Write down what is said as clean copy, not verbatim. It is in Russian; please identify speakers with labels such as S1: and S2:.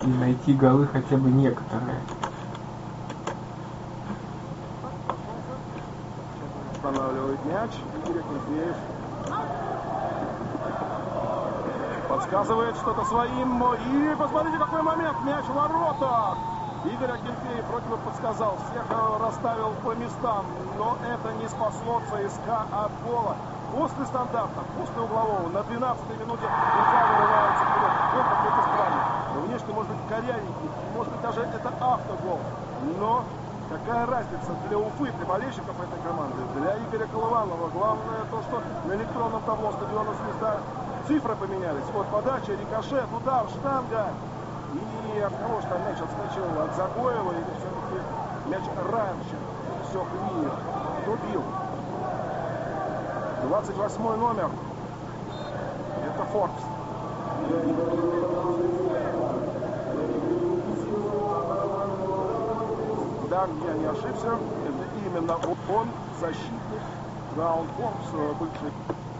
S1: и найти голы хотя бы некоторые.
S2: Останавливает мяч. Игорь Акинфеев подсказывает что-то своим. И посмотрите, какой момент. Мяч в воротах. Игорь Акинфеев вроде бы подсказал. Всех расставил по местам. Но это не спасло ЦСКА от гола. После стандарта, после углового, на 12-й минуте Уфа вырывается вперед. Гол какой-то странный. Внешне, может быть, корявенький. Может быть, даже это автогол. Но какая разница для Уфы, для болельщиков этой команды, для Игоря Колыванова. Главное то, что на электронном табло стадиона «Звезда» цифры поменялись. Вот подача, рикошет, удар, штанга. И от кого же там мяч отскочил? От Загоева или все-таки мяч раньше пересек линию? Кто бил? 28 номер. Это Форбс. Да, я не ошибся. Это именно он, защитник. Гаун Форбс, бывший